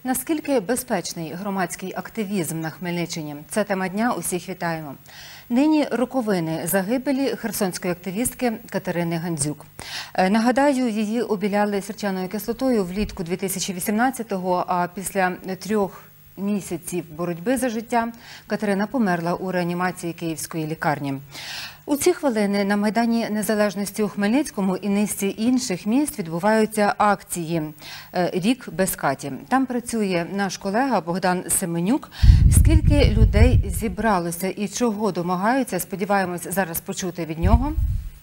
Наскільки безпечний громадський активізм на Хмельниччині? Це тема дня. Усіх вітаємо. Нині роковини загибелі херсонської активістки Катерини Гандзюк. Нагадаю, її обіляли сірчаною кислотою влітку 2018-го, а після 3 місяців боротьби за життя Катерина померла у реанімації Київської лікарні. У ці хвилини на Майдані Незалежності у Хмельницькому і низці інших міст відбуваються акції «Рік без Каті». Там працює наш колега Богдан Семенюк. Скільки людей зібралося і чого домагаються, сподіваємось зараз почути від нього.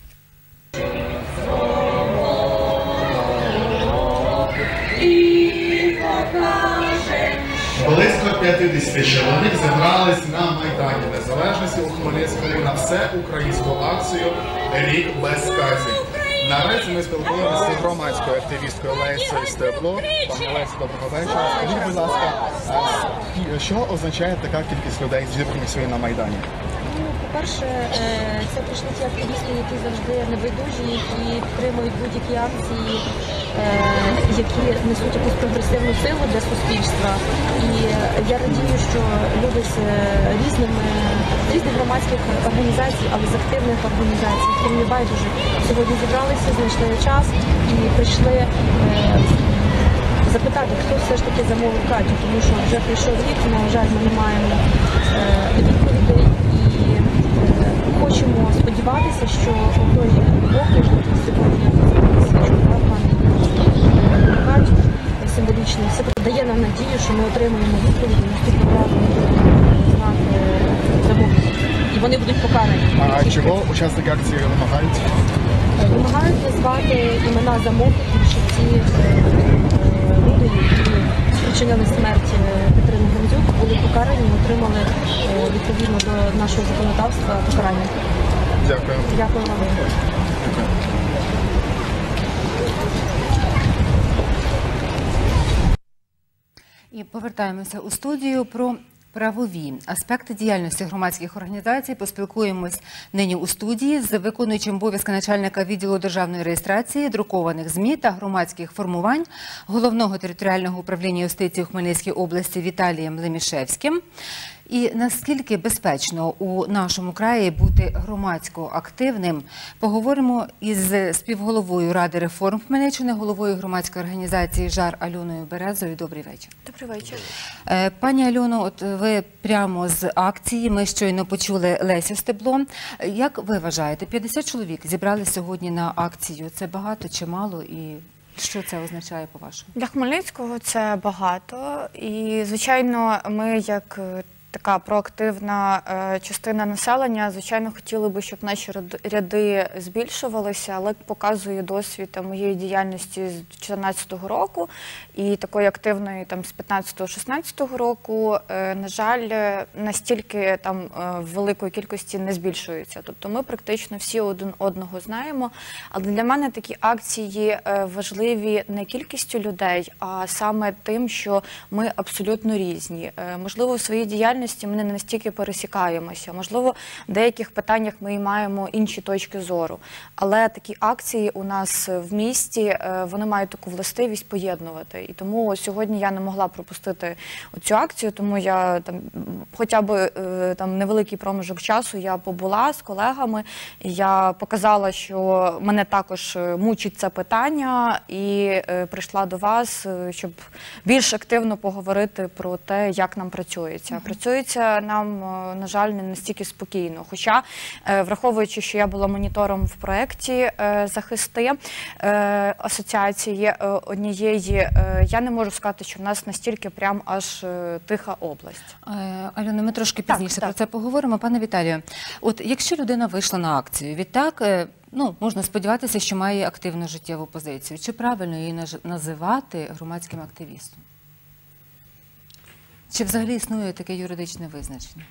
Близько 50 чоловік зібрались на Майдані Незалежності у Хмельницькому на всеукраїнську акцію «Рік без Каті». Наразі ми спілкуємося з громадською активісткою Лесею Стебло. Пані Лесю, доброго вечора. Скажіть, будь ласка, що означає така кількість людей, зібраних сьогодні на Майдані? По-перше, це прийшли ті активісти, які завжди небайдужі, які підтримують будь-які акції, які несуть якусь прогресивну силу для суспільства. І я радію, що люди з різних громадських організацій, але з активних організацій, які не байдуже, сьогодні зібралися, знайшли час і прийшли запитати, хто все ж таки замовив Катю, тому що вже прийшов рік, на жаль, ми не маємо відповідей. Хочемо сподіватися, що той поклик, який сьогодні свічу Катю, символічний, все дає нам надію, що ми отримаємо відповіді на ті проблеми, знати замовлення. І вони будуть покарані. А чого учасники акції вимагають? Вимагають назвати імена замовників, що ці люди, які спричинили смерть Катерини Гандзюк, були покарані і отримали відповідно до нашого законодавства покарання. Дякую. Дякую вам. І повертаємося у студію про правові аспекти діяльності громадських організацій. Поспілкуємось нині у студії з виконуючим обов'язки начальника відділу державної реєстрації, друкованих ЗМІ та громадських формувань Головного територіального управління юстиції у Хмельницькій області Віталієм Лемішевським. І наскільки безпечно у нашому краї бути громадсько активним, поговоримо із співголовою Ради реформ Хмельниччини, головою громадської організації «Жар» Альоною Березою. Добрий вечір. Добрий вечір. Пані Альоно, от ви прямо з акції, ми щойно почули Лесю Стебло. Як ви вважаєте, 50 чоловік зібрали сьогодні на акцію? Це багато чи мало? І що це означає по-вашому? Для Хмельницького це багато. І, звичайно, ми як така проактивна частина населення, звичайно, хотіли би, щоб наші ряди збільшувалися, але показує досвід моєї діяльності з 2014 року і такої активної там з 15-16 року, на жаль, настільки там великої кількості не збільшується. Тобто ми практично всі один одного знаємо, але для мене такі акції важливі не кількістю людей, а саме тим, що ми абсолютно різні. Можливо, в своїй діяльності ми не настільки пересікаємося. Можливо, в деяких питаннях ми маємо інші точки зору. Але такі акції у нас в місті, вони мають таку властивість поєднувати. І тому сьогодні я не могла пропустити цю акцію, тому я там, хоча б там невеликий проміжок часу я побула з колегами, і я показала, що мене також мучить це питання, і прийшла до вас, щоб більш активно поговорити про те, як нам працюється. Працюється нам, на жаль, не настільки спокійно. Хоча, враховуючи, що я була монітором в проєкті «Захисти» асоціації однієї, я не можу сказати, що в нас настільки прям аж тиха область. Альона, ми трошки пізніше про це поговоримо. Пане Віталію, от якщо людина вийшла на акцію, відтак, можна сподіватися, що має активну життєву позицію. Чи правильно її називати громадським активістом? Чи взагалі існує таке юридичне визначення?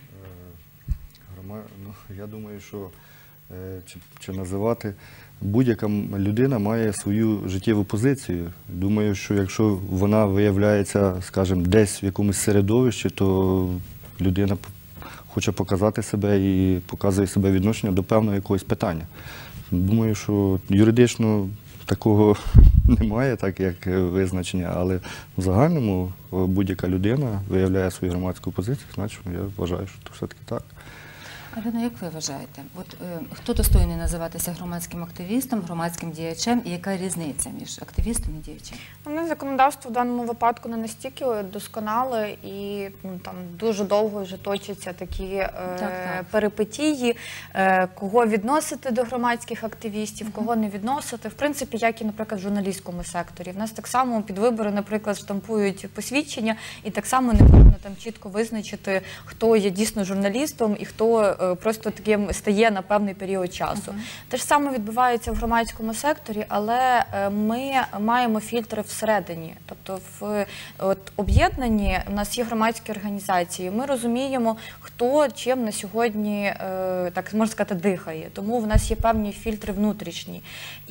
Я думаю, що чи називати, будь-яка людина має свою життєву позицію. Думаю, що якщо вона виявляється, скажімо, десь в якомусь середовищі, то людина хоче показати себе і показує себе відношення до певного якогось питання. Думаю, що юридично такого немає, так як визначення, але в загальному будь-яка людина виявляє свою громадську позицію, значить я вважаю, що це все-таки так. Альона, як ви вважаєте, хто достойний називатися громадським активістом, громадським діячем, і яка різниця між активістом і діячем? Законодавство в даному випадку не настільки досконале і там дуже довго вже точаться такі перипетії, кого відносити до громадських активістів, кого не відносити. В принципі, як і, наприклад, в журналістському секторі. В нас так само під вибори, наприклад, штампують посвідчення, і так само не можна там чітко визначити, хто є дійсно журналістом і хто просто таким стає на певний період часу. Те ж саме відбувається в громадському секторі, але ми маємо фільтри всередині. Тобто в об'єднанні у нас є громадські організації, ми розуміємо, хто чим на сьогодні, так можна сказати, дихає. Тому в нас є певні фільтри внутрішні.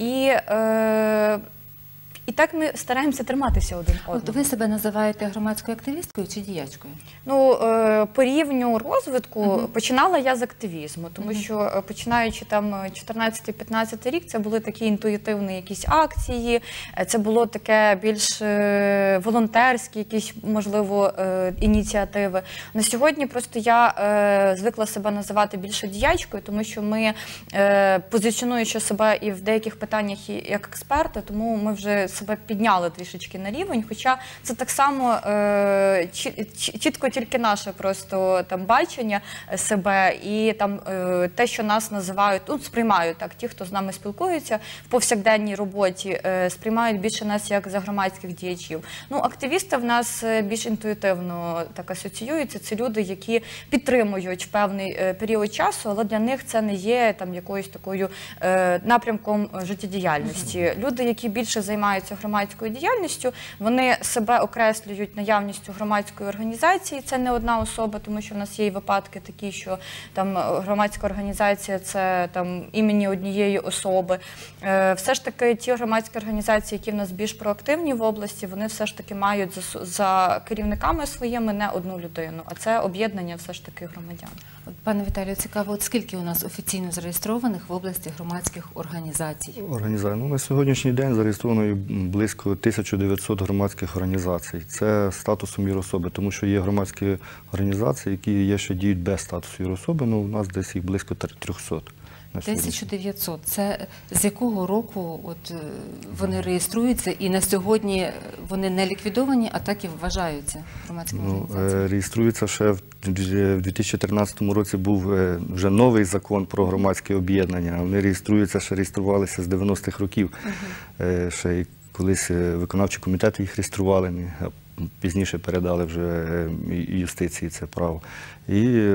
І так ми стараємося триматися один одного. Ви себе називаєте громадською активісткою чи діячкою? По рівню розвитку починала я з активізму, тому що починаючи там 14-15 рік, це були такі інтуїтивні якісь акції, це було таке більш волонтерські якісь, можливо, ініціативи. На сьогодні просто я звикла себе називати більше діячкою, тому що ми позиціонуючи себе і в деяких питаннях як експерти, тому ми вже себе підняли трішечки на рівень, хоча це так само чітко тільки наше просто там бачення себе і там те, що нас називають, сприймають так, ті, хто з нами спілкуються в повсякденній роботі, сприймають більше нас як за громадських діячів. Активісти в нас більш інтуїтивно так асоціюються, це люди, які підтримують певний період часу, але для них це не є там якоюсь такою напрямком життєдіяльності. Люди, які більше займаються громадською діяльністю, вони себе окреслюють наявністю громадської організації. Це не одна особа, тому що в нас є і випадки такі, що там громадська організація – це там імені однієї особи. Все ж таки ті громадські організації, які в нас більш проактивні в області, вони все ж таки мають за керівниками своїми не одну людину, а це об'єднання все ж таки громадян. Пане Віталію, цікаво, скільки у нас офіційно зареєстрованих в області громадських організацій? На сьогоднішній день зареєстровано близько 1900 громадських організацій. Це статусом юрособи, тому що є громадські організації, які є ще діють без статусу юрособи, у нас десь їх близько 300. 1900. Це з якого року вони реєструються і на сьогодні вони не ліквідовані, а так і вважаються громадськими організаціями? Реєструються ще в 2013 році був вже новий закон про громадське об'єднання. Вони реєструвалися з 90-х років. Ще колись виконавчі комітети їх реєстрували, а пізніше передали вже юстиції це право. І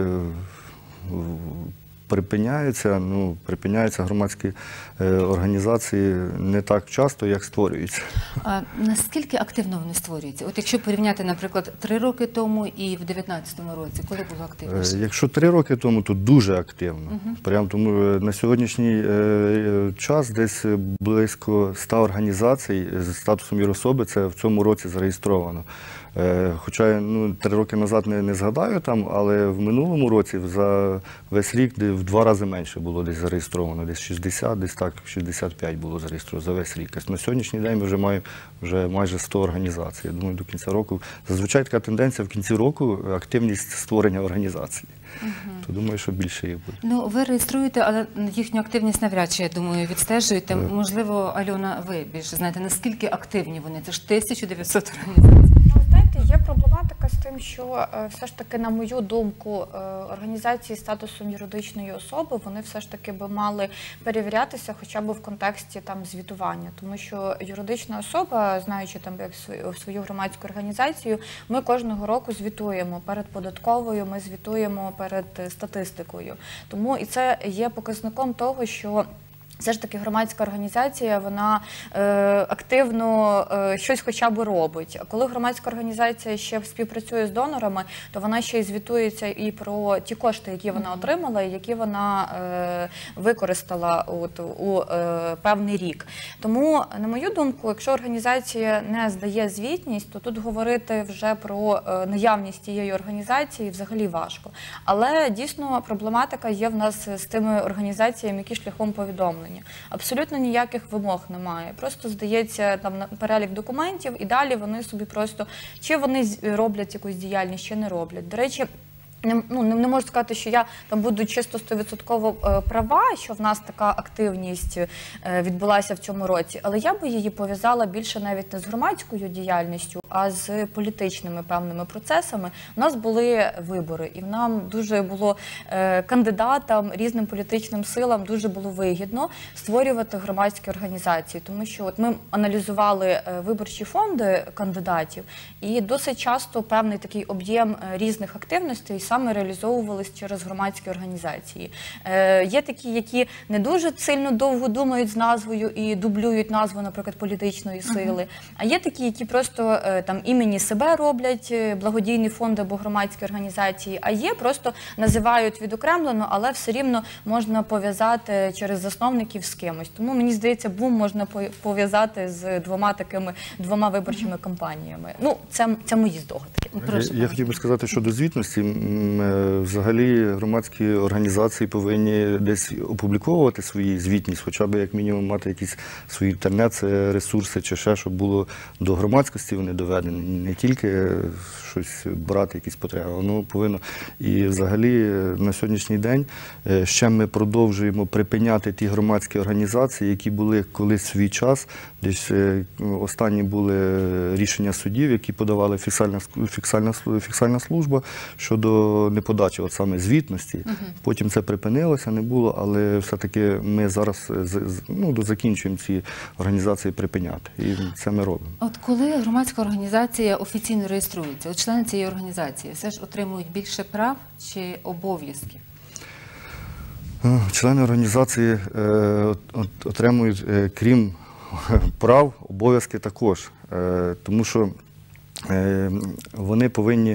припиняються громадські організації не так часто, як створюються. А наскільки активно вони створюються? Якщо порівняти, наприклад, 3 роки тому і в 2019 році, коли було активніше? Якщо 3 роки тому, то дуже активно. Прямо тому на сьогоднішній час десь близько 100 організацій з статусом юрособи це в цьому році зареєстровано. Хоча 3 роки назад не згадаю там, але в минулому році за весь рік в 2 рази менше було десь зареєстровано, десь 60, десь так 65 було зареєстровано за весь рік. На сьогоднішній день ми вже маємо майже 100 організацій. Я думаю, до кінця року. Зазвичай така тенденція в кінці року активність створення організацій. То думаю, що більше їх буде. Ви реєструєте, але їхню активність навряд чи, я думаю, відстежуєте. Можливо, Альона, ви більше знаєте, наскільки активні вони? Це ж 1900 організацій. Є проблематика з тим, що все ж таки, на мою думку, організації з статусом юридичної особи, вони все ж таки би мали перевірятися хоча б в контексті звітування. Тому що юридична особа, знаючи свою громадську організацію, ми кожного року звітуємо перед податковою, ми звітуємо перед статистикою. Тому і це є показником того, що все ж таки громадська організація, вона активно щось хоча б робить. А коли громадська організація ще співпрацює з донорами, то вона ще й звітується і про ті кошти, які вона отримала, і які вона використала у певний рік. Тому, на мою думку, якщо організація не здає звітність, то тут говорити вже про наявність тієї організації взагалі важко. Але дійсно проблематика є в нас з тими організаціями, які шляхом повідомлень. фінансування. Абсолютно ніяких вимог немає. Просто здається там перелік документів, і далі вони собі просто, чи вони роблять якусь діяльність, чи не роблять. До речі, не можу сказати, що я там буду чисто 100% права, що в нас така активність відбулася в цьому році, але я би її пов'язала більше навіть не з громадською діяльністю, а з політичними певними процесами. У нас були вибори, і нам дуже було кандидатам, різним політичним силам дуже було вигідно створювати громадські організації, тому що от ми аналізували виборчі фонди кандидатів, і досить часто певний такий об'єм різних активностей саме реалізовувались через громадські організації. Є такі, які не дуже сильно довго думають з назвою і дублюють назву, наприклад, політичної сили, а є такі, які просто там імені себе роблять, благодійний фонд або громадські організації, а є просто називають відокремлено, але все рівно можна пов'язати через засновників з кимось. Тому, мені здається, бум можна пов'язати з двома виборчими кампаніями. Ну, це мої здогадки. Я хотів би сказати щодо звітності. Взагалі громадські організації повинні десь опубліковувати свою звітність, хоча б як мінімум мати якісь свої інтернет-ресурси чи ще, щоб було до громадськості вони доведені. Не тільки щось брати, якісь потреби, воно повинно. І взагалі на сьогоднішній день ще ми продовжуємо припиняти ті громадські організації, які були колись в свій час. Десь останні були рішення судів, які подавали фіскальна служба щодо неподачі от саме звітності. Потім це припинилося, не було, але все-таки ми зараз закінчуємо ці організації припиняти. І це ми робимо. От коли громадська організація офіційно реєструється, от члени цієї організації все ж отримують більше прав чи обов'язків? Члени організації отримують, крім прав, обов'язки також. Тому що вони повинні,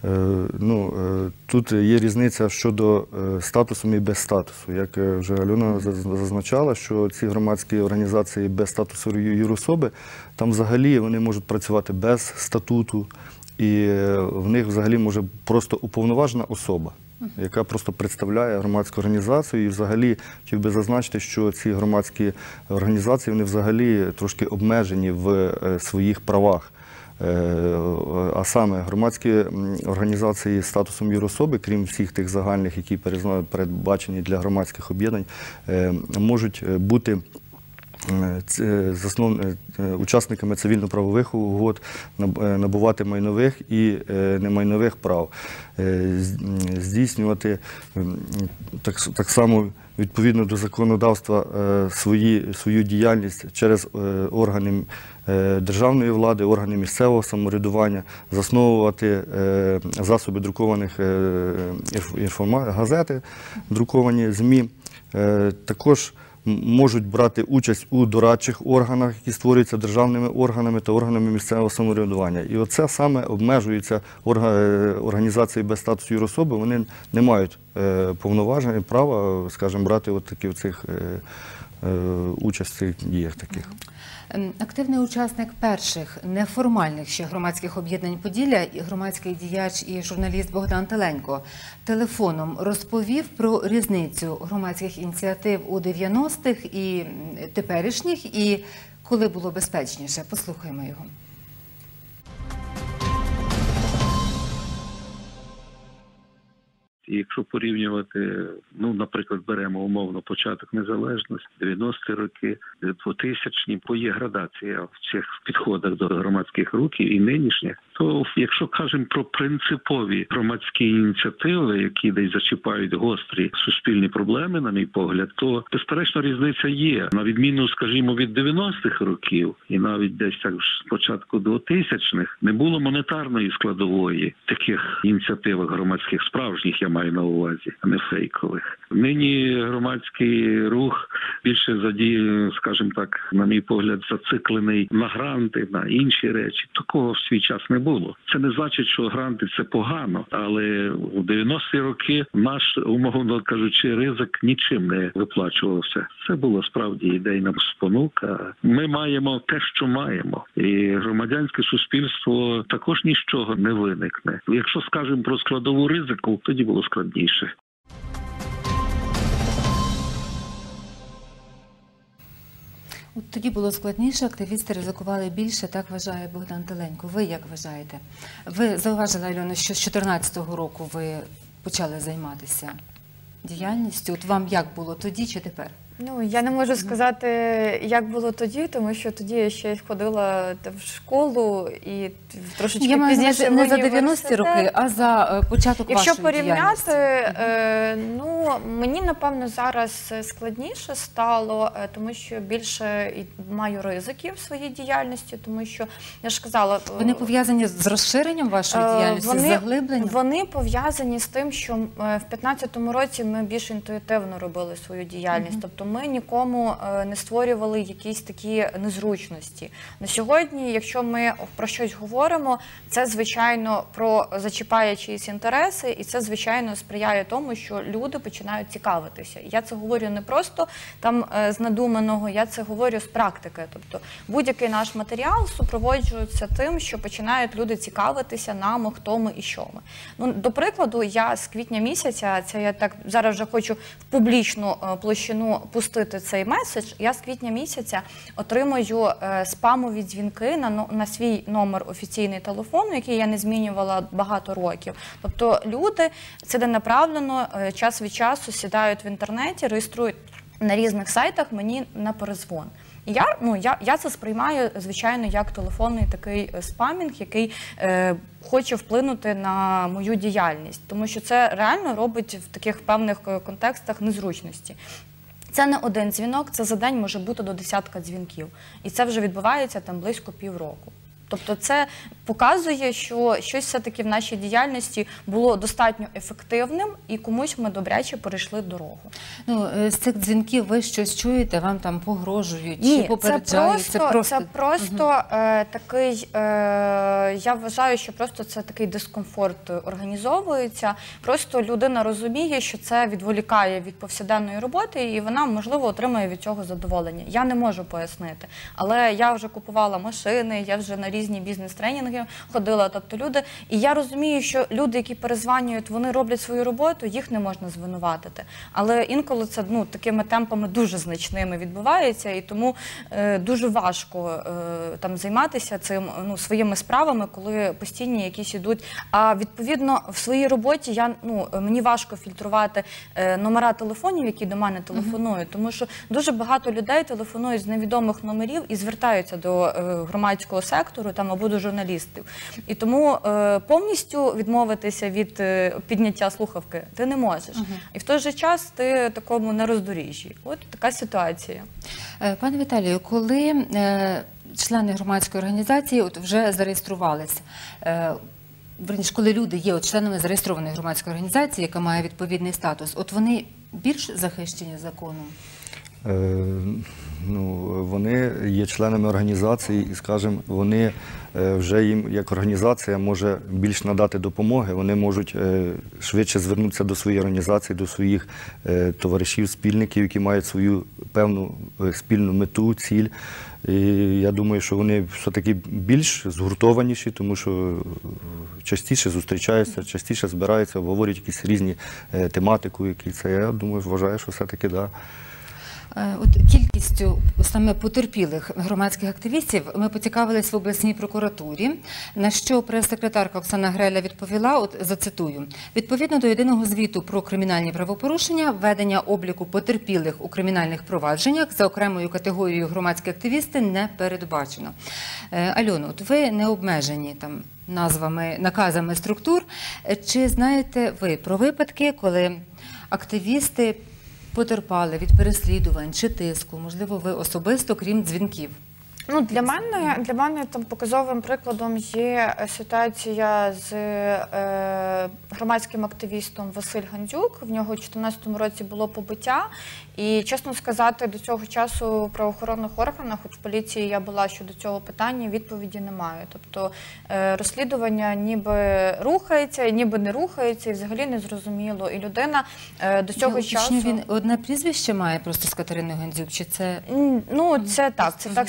тут є різниця щодо статусу і без статусу. Як вже Альона зазначала, що ці громадські організації без статусу юрособи, там взагалі вони можуть працювати без статуту, і в них взагалі може просто уповноважена особа, яка просто представляє громадську організацію. І взагалі хотів би зазначити, що ці громадські організації, вони взагалі трошки обмежені в своїх правах. А саме громадські організації з статусом юрособи, крім всіх тих загальних, які передбачені для громадських об'єднань, можуть бути учасниками цивільно-правових угод, набувати майнових і немайнових прав, здійснювати так само відповідно до законодавства свою діяльність через органи державної влади, органи місцевого самоврядування, засновувати засоби друкованих газети, друковані ЗМІ, також можуть брати участь у дорадчих органах, які створюються державними органами та органами місцевого самоврядування. І оце саме обмежується організації без статусу юрособи, вони не мають повноважень, права, скажімо, брати участь в цих діях таких. Активний учасник перших неформальних ще громадських об'єднань Поділля, громадський діяч і журналіст Богдан Теленько телефоном розповів про різницю громадських ініціатив у 90-х і теперішніх, і коли було безпечніше. Послухаймо його. І якщо порівнювати, наприклад, беремо умовно початок незалежності, 90-ті роки, 2000-ні, бо є градація в цих підходах до громадських рухів і нинішніх, то якщо кажемо про принципові громадські ініціативи, які десь зачіпають гострі суспільні проблеми, на мій погляд, то безперечно різниця є. На відміну, скажімо, від 90-х років і навіть десь так з початку 2000-х не було монетарної складової таких ініціативах громадських, справжніх, я маю на увазі, а не фейкових. Нині громадський рух більше задіє, скажімо так, на мій погляд, зациклений на гранти, на інші речі. Такого в свій час не було. Це не значить, що гранти – це погано, але у 90-ті роки наш, умовно кажучи, ризик нічим не виплачувався. Це була справді ідейна спонука. Ми маємо те, що маємо. І громадянське суспільство також ні з чого не виникне. Якщо скажемо про складову ризику, тоді було складніше. От тоді було складніше, активісти ризикували більше, так вважає Богдан Теленько. Ви як вважаєте? Ви зауважили, Альона, що з 2014 року ви почали займатися діяльністю. От вам як було тоді чи тепер? Ну, я не можу сказати, як було тоді, тому що тоді я ще ходила в школу і трошечки Я маю пізніше не в за 90-ті університет. роки, а за початок Якщо вашої порівняти, діяльності. ну, мені, напевно, зараз складніше стало, тому що більше маю ризиків в своїй діяльності, тому що, я ж казала... Вони пов'язані з розширенням вашої діяльності, з заглибленням? Вони пов'язані з тим, що в 2015 році ми більш інтуїтивно робили свою діяльність. Тобто ми нікому не створювали якісь такі незручності. На сьогодні, якщо ми про щось говоримо, це, звичайно, зачіпає чиїсь інтереси, і це, звичайно, сприяє тому, що люди починають цікавитися. Я це говорю не просто там з надуманого, я це говорю з практики. Тобто будь-який наш матеріал супроводжується тим, що починають люди цікавитися нами, хто ми і що ми. Ну, до прикладу, я з квітня місяця, це я так зараз вже хочу в публічну площину пустити цей меседж, я з квітня місяця отримую спамові дзвінки на свій номер офіційний телефону, який я не змінювала багато років. Тобто люди ціленаправленно час від часу сідають в інтернеті, реєструють на різних сайтах мені на перезвон. Я це сприймаю, звичайно, як телефонний такий спамінг, який хоче вплинути на мою діяльність, тому що це реально робить в таких певних контекстах незручності. Це не один дзвінок, це за день може бути до 10 дзвінків. І це вже відбувається там близько півроку. Тобто це показує, що щось все-таки в нашій діяльності було достатньо ефективним і комусь ми добряче перейшли дорогу. Ну, з цих дзвінків ви щось чуєте, вам там погрожують, Ні, чи попереджають? це просто такий, я вважаю, що просто це такий дискомфорт організовується. Просто людина розуміє, що це відволікає від повсякденної роботи і вона, можливо, отримує від цього задоволення. Я не можу пояснити, але я вже купувала машини, я вже на різні бізнес-тренінги ходила, тобто люди. І я розумію, що люди, які перезванюють, вони роблять свою роботу, їх не можна звинуватити. Але інколи це такими темпами дуже значними відбувається, і тому дуже важко там займатися цим, своїми справами, коли постійні якісь ідуть. А відповідно в своїй роботі мені важко фільтрувати номера телефонів, які до мене телефонують, тому що дуже багато людей телефонують з невідомих номерів і звертаються до громадського сектору або до журналістів. І тому повністю відмовитися від підняття слухавки ти не можеш. І в той же час ти такому на роздоріжжі. От така ситуація. Пане Віталію, коли члени громадської організації вже зареєструвалися, коли люди є членами зареєстрованої громадської організації, яка має відповідний статус, от вони більш захищені законом? Вони є членами організації і, скажімо, вони вже їм, як організація, може більш надати допомоги, вони можуть швидше звернутися до своєї організації, до своїх товаришів, спільників, які мають свою певну спільну мету, ціль. І я думаю, що вони все-таки більш згуртованіші, тому що частіше зустрічаються, частіше збираються, обговорюють якісь різні тематику, які це, я думаю, вважаю, що все-таки, да. От кількістю саме потерпілих громадських активістів ми поцікавились в обласній прокуратурі, на що прес-секретарка Оксана Греля відповіла, от зацитую: відповідно до єдиного звіту про кримінальні правопорушення, ведення обліку потерпілих у кримінальних провадженнях за окремою категорією громадські активісти не передбачено. Альоно, от ви не обмежені там назвами, наказами структур. Чи знаєте ви про випадки, коли активісти потерпали від переслідувань чи тиску, можливо, ви особисто, крім дзвінків? Для мене там показовим прикладом є ситуація з громадським активістом Василь Гандзюк. В нього у 2014 році було побиття. І, чесно сказати, до цього часу в правоохоронних органах, хоч в поліції я була щодо цього питання, відповіді немає. Тобто розслідування ніби рухається, ніби не рухається, і взагалі не зрозуміло. І людина до цього часу... Він одне прізвище має просто з Катериною Гандзюк, чи це... Це так співпало.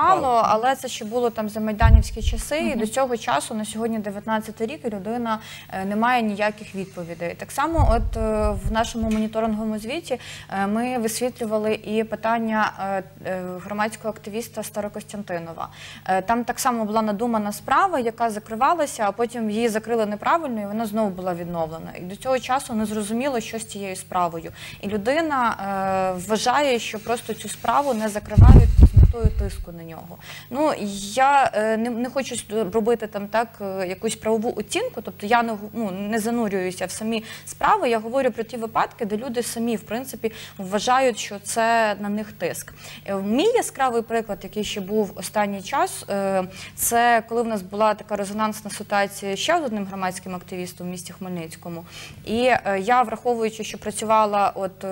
тривало, але це ще було там за майданівські часи, і до цього часу, на сьогодні 19 рік, і людина не має ніяких відповідей. Так само от в нашому моніторинговому звіті ми висвітлювали і питання громадського активіста Старокостянтинова. Там так само була надумана справа, яка закривалася, а потім її закрили неправильно, і вона знову була відновлена. І до цього часу не зрозуміло, що з цією справою. І людина вважає, що просто цю справу не закривають з метою тиску на нього. Ну, я не хочу робити там так якусь правову оцінку, тобто я не занурююся в самі справи, я говорю про ті випадки, де люди самі, в принципі, вважають, що це на них тиск. Мій яскравий приклад, який ще був останній час, це коли в нас була така резонансна ситуація ще з одним громадським активістом в місті Хмельницькому. І я, враховуючи, що працювала от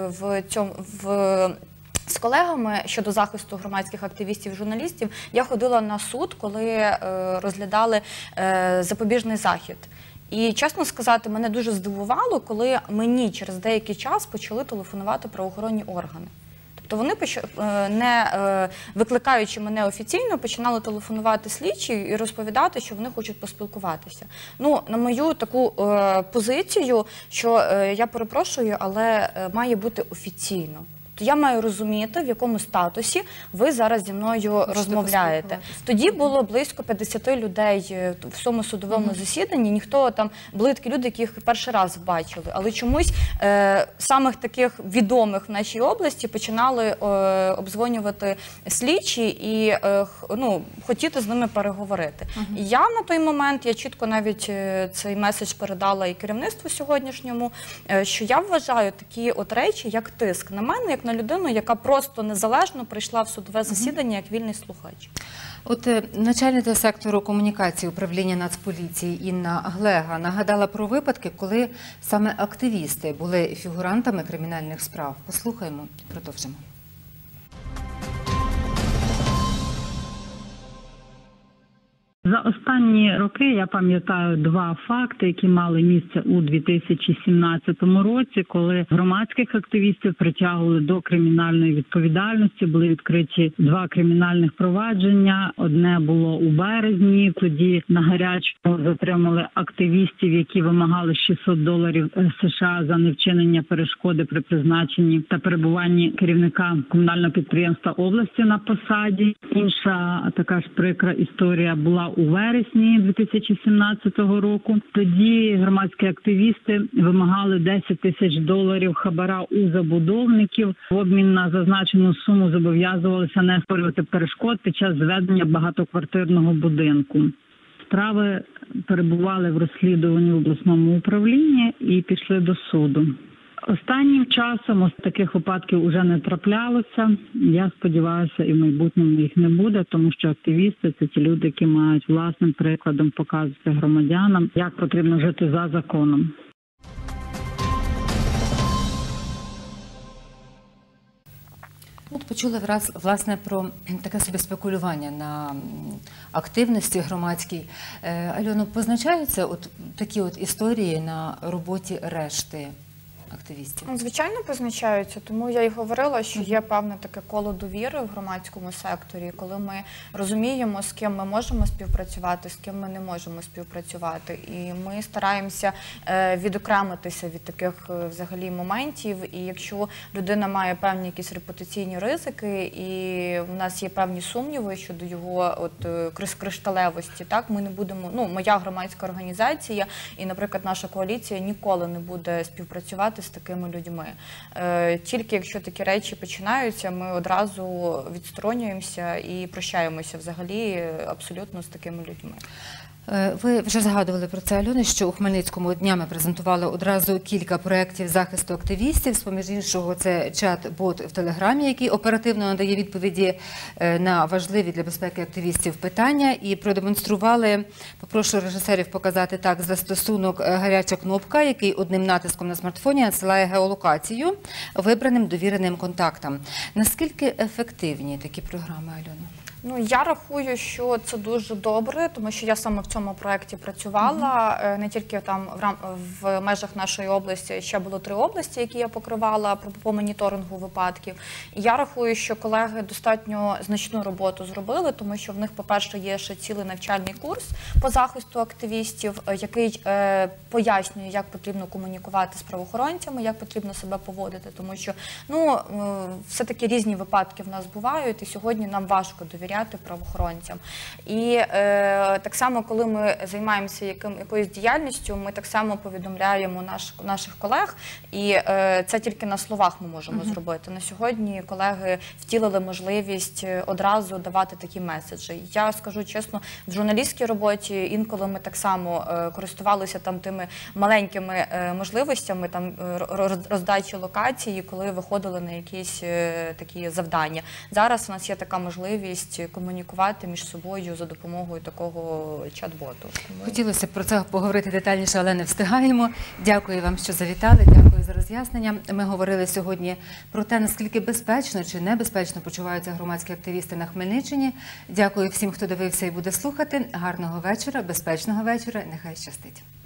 з колегами щодо захисту громадських активістів і журналістів, я ходила на суд, коли розглядали запобіжний захід. І, чесно сказати, мене дуже здивувало, коли мені через деякий час почали телефонувати правоохоронні органи. Тобто вони, не викликаючи мене офіційно, починали телефонувати слідчі і розповідати, що вони хочуть поспілкуватися. Ну, на мою таку позицію, що я перепрошую, але має бути офіційно. То я маю розуміти, в якому статусі ви зараз зі мною розмовляєте. Тоді було близько 50 людей в всьому судовому засіданні. Ніхто там, були такі люди, яких перший раз бачили. Але чомусь самих таких відомих в нашій області починали обдзвонювати слідчі і хотіти з ними переговорити. І я на той момент, я чітко навіть цей меседж передала і керівництву сьогоднішньому, що я вважаю такі от речі, як тиск на мене, як на людину, яка просто незалежно прийшла в судове засідання як вільний слухач. От начальниця сектору комунікації управління Нацполіції Інна Глега нагадала про випадки, коли саме активісти були фігурантами кримінальних справ. Послухаємо, продовжимо. За останні роки я пам'ятаю два факти, які мали місце у 2017 році, коли громадських активістів притягували до кримінальної відповідальності. Були відкриті два кримінальних провадження. Одне було у березні. Тоді на гарячому затримали активістів, які вимагали $600 США за невчинення перешкоди при призначенні та перебуванні керівника комунального підприємства області на посаді. Інша така ж прикра історія була у вересні 2017 року. Тоді громадські активісти вимагали $10 тисяч хабара у забудовників. В обмін на зазначену суму зобов'язувалися не створювати перешкод під час зведення багатоквартирного будинку. Справи перебували в розслідуванні в обласному управлінні і пішли до суду. Останнім часом ось таких випадків уже не траплялося. Я сподіваюся, і в майбутньому їх не буде, тому що активісти – це ті люди, які мають власним прикладом показувати громадянам, як потрібно жити за законом. От почули власне про таке собі спекулювання на активності громадській. Альоно, позначаються от такі от історії на роботі решти активістів? Звичайно, позначаються, тому я й говорила, що є певне таке коло довіри в громадському секторі, коли ми розуміємо, з ким ми можемо співпрацювати, з ким ми не можемо співпрацювати. І ми стараємося відокремитися від таких взагалі моментів. І якщо людина має певні якісь репутаційні ризики, і в нас є певні сумніви щодо його кришталевості, так, ми не будемо, моя громадська організація і, наприклад, наша коаліція ніколи не буде співпрацювати з такими людьми. Тільки якщо такі речі починаються, ми одразу відсторонюємося і прощаємося взагалі абсолютно з такими людьми. Ви вже згадували про це, Альоно, що у Хмельницькому днями презентували одразу кілька проєктів захисту активістів. З-поміж іншого, це чат-бот в Телеграмі, який оперативно надає відповіді на важливі для безпеки активістів питання. І продемонстрували, попрошу режисерів показати так, застосунок «Гаряча кнопка», який одним натиском на смартфоні надсилає геолокацію вибраним довіреним контактам. Наскільки ефективні такі програми, Альоно? Ну, я рахую, що це дуже добре, тому що я саме в цьому проєкті працювала, не тільки там в межах нашої області, ще було 3 області, які я покривала по моніторингу випадків. І я рахую, що колеги достатньо значну роботу зробили, тому що в них, по-перше, є ще цілий навчальний курс по захисту активістів, який пояснює, як потрібно комунікувати з правоохоронцями, як потрібно себе поводити, тому що, ну, все-таки різні випадки в нас бувають, і сьогодні нам важко довіряти правоохоронцям. І так само, коли ми займаємося якоюсь діяльністю, ми так само повідомляємо наших колег, і це тільки на словах ми можемо зробити. На сьогодні колеги втілили можливість одразу давати такі меседжі. Я скажу чесно, в журналістській роботі інколи ми так само користувалися там тими маленькими можливостями, там роздачі локації, коли виходили на якісь такі завдання. Зараз у нас є така можливість комунікувати між собою за допомогою такого чат-боту. Хотілося б про це поговорити детальніше, але не встигаємо. Дякую вам, що завітали, дякую за роз'яснення. Ми говорили сьогодні про те, наскільки безпечно чи небезпечно почуваються громадські активісти на Хмельниччині. Дякую всім, хто дивився і буде слухати. Гарного вечора, безпечного вечора, нехай щастить.